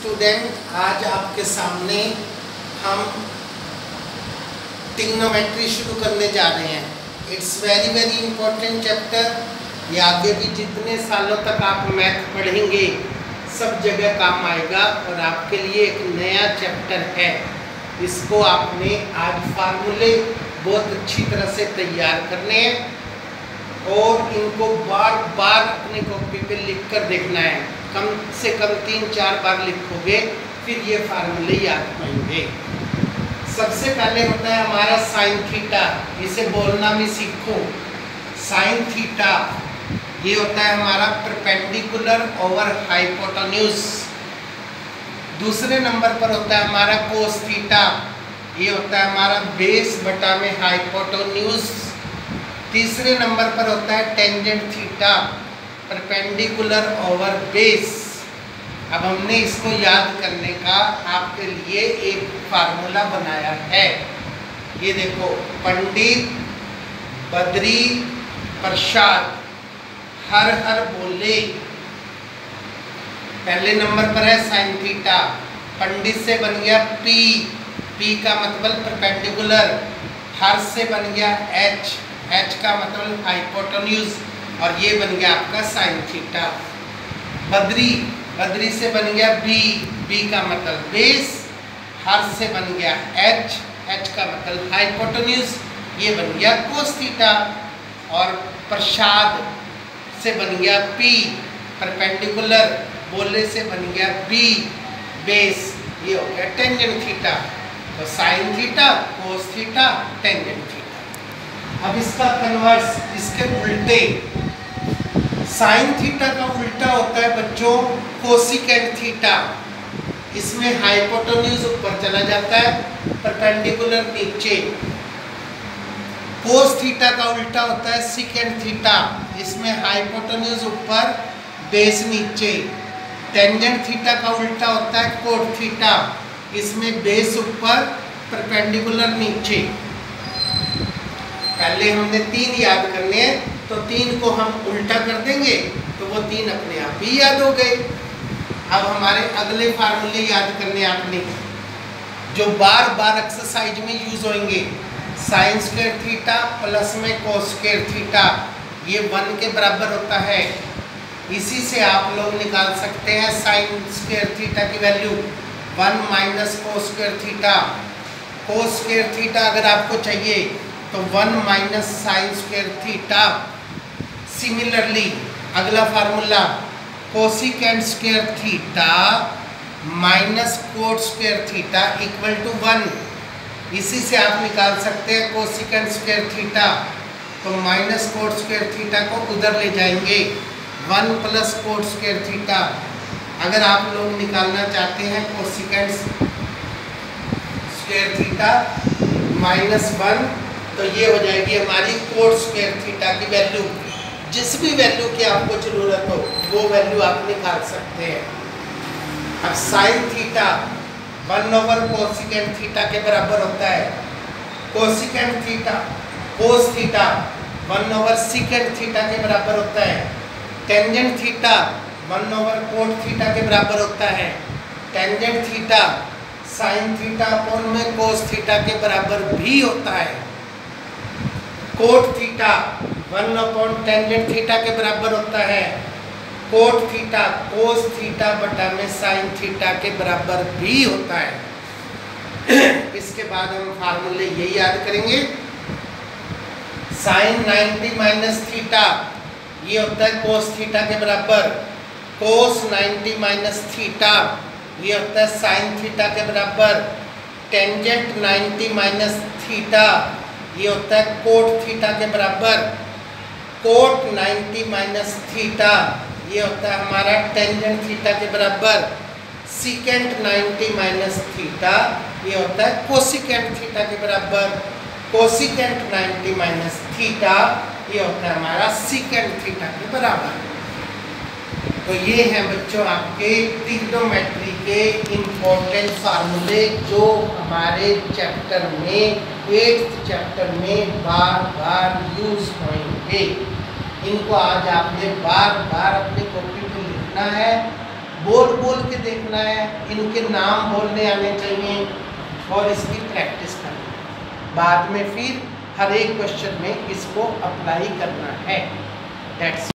Student, आज आपके सामने हम ट्रिग्नोमेट्री शुरू करने जा रहे हैं। It's very very important chapter. ये आगे भी जितने सालों तक आप मैथ पढ़ेंगे सब जगह काम आएगा और आपके लिए एक नया चैप्टर है। इसको आपने आज फार्मूले बहुत अच्छी तरह से तैयार करने हैं और इनको बार बार अपनी कॉपी पे लिख कर देखना है। कम से कम 3-4 बार लिखोगे फिर ये फार्मूले याद पाएंगे। सबसे पहले होता है हमारा साइन थीटा। इसे बोलना भी सीखो। साइन थीटा ये होता है हमारा परपेंडिकुलर ओवर हाइपोटेन्यूज। दूसरे नंबर पर होता है हमारा कोस थीटा। ये होता है हमारा बेस बटा में हाइपोटेन्यूज। तीसरे नंबर पर होता है tangent theta, perpendicular over base. अब हमने इसको याद करने का आपके लिए एक फार्मूला बनाया है। ये देखो, पंडित, बद्री, प्रसाद, हर हर बोले। पहले नंबर पर है साइन थीटा। पंडित से बन गया पी, पी का मतलब परपेंडिकुलर। हर से बन गया एच, एच का मतलब हाइपोटेन्यूज और ये बन गया आपका साइन थीटा। बद्री, बद्री से बन गया बी, बी का मतलब बेस। हर से बन गया एच, एच का मतलब हाइपोटेन्यूज, ये बन गया कोस थीटा। और प्रसाद से बन गया पी, परपेंडिकुलर। बोले से बन गया बी, बेस, ये हो गया टेंजेंट थीटा। तो sine theta, cos theta, tangent theta. अब इसका कन्वर्स, इसके उल्टे, साइन थीटा का उल्टा होता है बच्चों कोसिकेंट थीटा। इसमें हाइपोटेन्यूज ऊपर चला जाता है, परपेंडिकुलर नीचे। कोस थीटा का उल्टा होता है सिकेंट थीटा। इसमें हाइपोटेन्यूज ऊपर, बेस नीचे। टेंजेंट थीटा का उल्टा होता है कोट थीटा। इसमें बेस ऊपर, परपेंडिकुलर नीचे। पहले हमने 3 याद करने हैं तो 3 को हम उल्टा कर देंगे तो वो 3 अपने आप ही याद हो गए। अब हमारे अगले फार्मूले याद करने आपने जो बार बार एक्सरसाइज में यूज होंगे। साइन स्क्वायर थीटा प्लस में कोस स्क्वायर थीटा, ये 1 के बराबर होता है। इसी से आप लोग निकाल सकते हैं साइन स्क्वायर थीटा की value 1 minus cos square theta. Cos square theta अगर आपको चाहिए तो 1 minus sine square theta. Similarly अगला formula cosecant square theta minus cot square theta equal to 1। इसी से आप निकाल सकते हैं कोसिकेंट स्क्वायर थीटा। तो माइनस कोट स्क्वायर थीटा को उधर ले जाएंगे, 1 प्लस कोट स्क्वायर थीटा। अगर आप लोग निकालना चाहते हैं कोसिकेंट स्क्वायर थीटा माइनस 1 तो ये हो जाएगी हमारी कोट स्क्वायर थीटा की वैल्यू। जिस भी वैल्यू की आपको जरूरत हो वो वैल्यू आप निकाल सकते हैं। अब sine theta 1 over cosecant theta के बराबर होता है। Cosecant theta, cos theta 1 over secant theta के बराबर होता है। Tangent theta 1 over cot theta के बराबर होता है। Tangent theta sine theta upon में कोस थीटा के बराबर भी होता है। Cot theta 1 upon tangent theta के बराबर होता है। कोट थीटा कोस थीटा बटा में साइन थीटा के बराबर भी होता है। इसके बाद हम फार्मूले ये याद करेंगे। साइन 90 माइनस थीटा ये होता है कोस थीटा के बराबर। कोस 90 माइनस थीटा ये होता है साइन थीटा के बराबर। टेंजेंट 90 माइनस थीटा ये होता है कोट थीटा के बराबर। कोट 90 माइनस थीटा ये होता है हमारा टेंजेंट थीटा के बराबर। सिकेंट 90 माइनस थीटा ये होता है कोसिकेंट थीटा के बराबर। कोसिकेंट 90 माइनस थीटा ये होता है हमारा सिकेंट थीटा के बराबर। तो ये हैं बच्चों आपके ट्रिग्नोमेट्री के इम्पोर्टेंट फार्मूले जो हमारे चैप्टर में 8th चैप्टर में बार बार यूज होंगे। इनको आज आपने बार बार अपनी कॉपी पे लिखना है बोल बोल के देखना है, इनके नाम बोलने आने चाहिए और इसकी प्रैक्टिस करनी है। बाद में फिर हर एक क्वेश्चन में इसको अप्लाई करना है। दैट्स